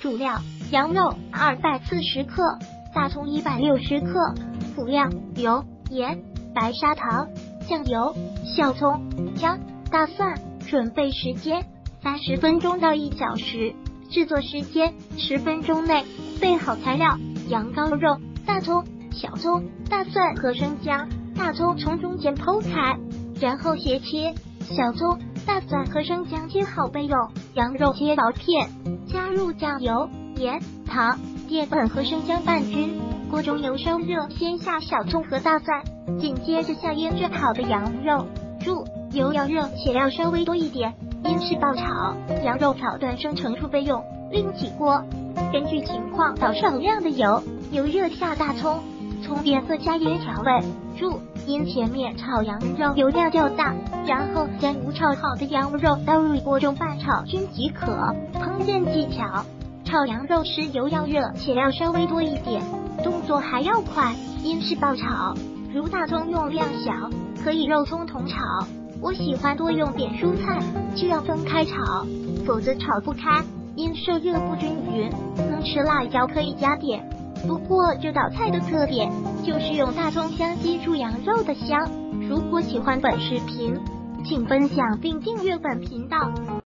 主料：羊肉240克，大葱160克，辅料：油、盐、白砂糖、酱油、小葱、姜、大蒜。准备时间30分钟到1小时，制作时间10分钟内。备好材料：羊羔肉、大葱、小葱、大蒜和生姜。大葱从中间剖开，然后斜切，小葱、大蒜和生姜切好备用，羊肉切薄片，加入酱油、盐、糖、淀粉和生姜拌均。锅中油烧热，先下小葱和大蒜，紧接着下腌制好的羊肉。注：油要热且要稍微多一点，因是爆炒，羊肉炒断生成处备用。另起锅，根据情况倒少量的油，油热下大葱，葱变色加盐调味。注：因前面炒羊肉油量较大，然后将无炒好的羊肉倒入锅中拌炒均即可。烹饪技巧：炒羊肉时油要热且要稍微多一点，动作还要快，因是爆炒。如大葱用量小，可以肉葱同炒。我喜欢多用点蔬菜，就要分开炒，否则炒不开，因受热不均匀。能吃辣椒可以加点，不过这道菜的特点就是用大葱香激出羊肉的香。如果喜欢本视频，请分享并订阅本频道。